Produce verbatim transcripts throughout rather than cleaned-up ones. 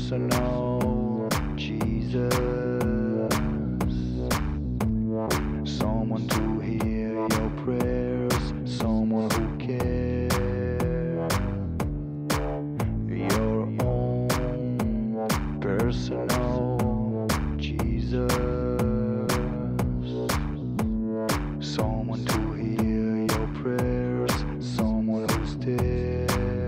personal Jesus. Someone to hear your prayers, someone who cares. Your own personal Jesus. Someone to hear your prayers, someone who's there.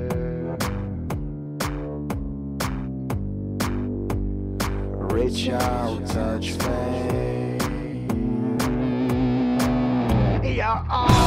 Reach out, touch faith. Your own